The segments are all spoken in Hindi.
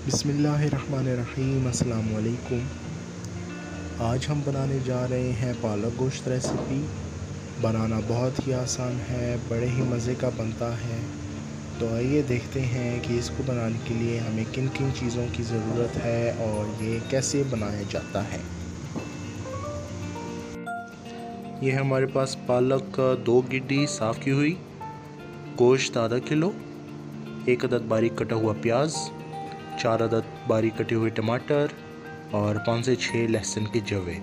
बिस्मिल्लाहिर्रहमानिर्रहीम। अस्सलाम वालेकुम। आज हम बनाने जा रहे हैं पालक गोश्त रेसिपी। बनाना बहुत ही आसान है, बड़े ही मज़े का बनता है। तो आइए देखते हैं कि इसको बनाने के लिए हमें किन किन चीज़ों की ज़रूरत है और ये कैसे बनाया जाता है। ये है हमारे पास पालक 2 गिड्डी साफ़ की हुई, गोश्त आधा किलो, 1 अदद बारीक कटा हुआ प्याज, 4 अदद बारीक कटे हुए टमाटर और 5 से 6 लहसुन के जवे।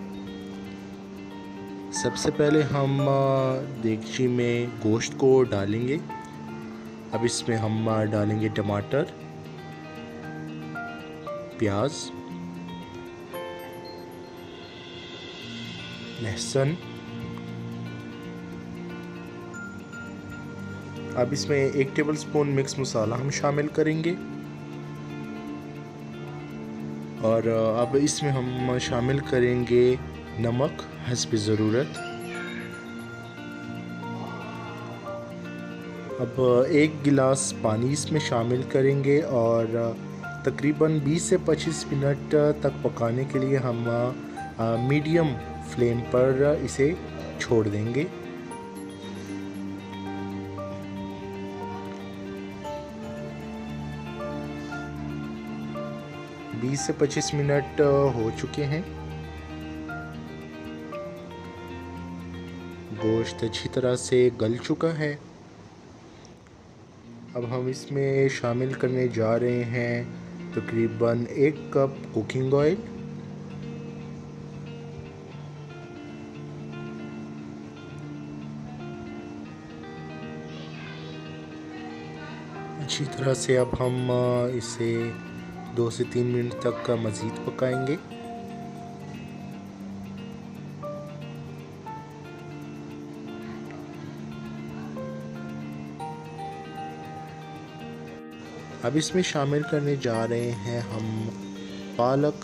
सबसे पहले हम देगची में गोश्त को डालेंगे। अब इसमें हम डालेंगे टमाटर, प्याज, लहसुन। अब इसमें 1 टेबलस्पून मिक्स मसाला हम शामिल करेंगे और अब इसमें हम शामिल करेंगे नमक हस्ब ज़रूरत। अब 1 गिलास पानी इसमें शामिल करेंगे और तकरीबन 20 से 25 मिनट तक पकाने के लिए हम मीडियम फ्लेम पर इसे छोड़ देंगे। बीस से 25 मिनट हो चुके हैं। गोश्त अच्छी तरह से गल चुका है। अब हम इसमें शामिल करने जा रहे हैं तकरीबन 1 कप कुकिंग ऑयल, अच्छी तरह से अब हम इसे 2 से 3 मिनट तक का मज़ीद पकाएंगे। अब इसमें शामिल करने जा रहे हैं हम पालक।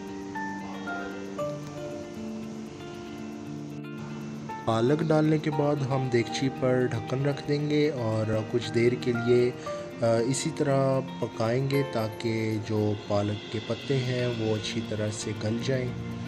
पालक डालने के बाद हम देगची पर ढक्कन रख देंगे और कुछ देर के लिए इसी तरह पकाएंगे ताकि जो पालक के पत्ते हैं वो अच्छी तरह से गल जाएं।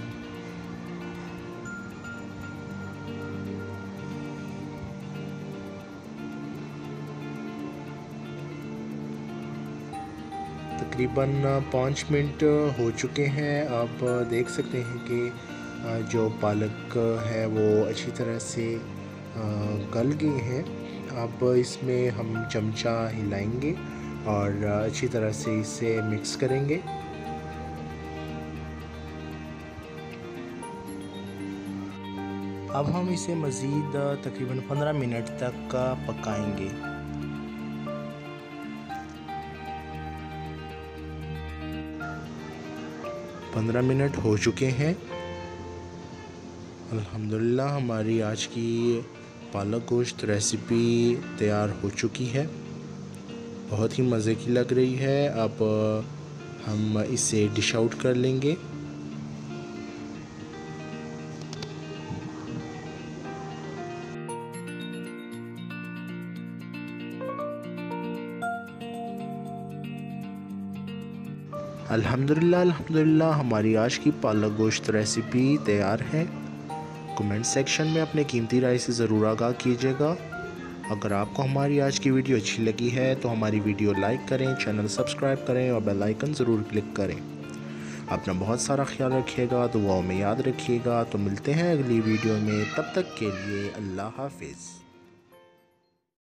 तकरीबन 5 मिनट हो चुके हैं। आप देख सकते हैं कि जो पालक है वो अच्छी तरह से गल गई है। अब इसमें हम चमचा हिलाएंगे और अच्छी तरह से इसे मिक्स करेंगे। अब हम इसे मज़ीद तकरीबन 15 मिनट तक पकाएंगे। पंद्रह मिनट हो चुके हैं। अल्हम्दुलिल्लाह हमारी आज की पालक गोश्त रेसिपी तैयार हो चुकी है। बहुत ही मज़े की लग रही है। अब हम इसे डिश आउट कर लेंगे। अल्हम्दुलिल्लाह हमारी आज की पालक गोश्त रेसिपी तैयार है। कमेंट सेक्शन में अपने कीमती राय से ज़रूर आगाह कीजिएगा। अगर आपको हमारी आज की वीडियो अच्छी लगी है तो हमारी वीडियो लाइक करें, चैनल सब्सक्राइब करें और बेल आइकन ज़रूर क्लिक करें। अपना बहुत सारा ख्याल रखिएगा, दुआओं में याद रखिएगा। तो मिलते हैं अगली वीडियो में, तब तक के लिए अल्लाह हाफिज़।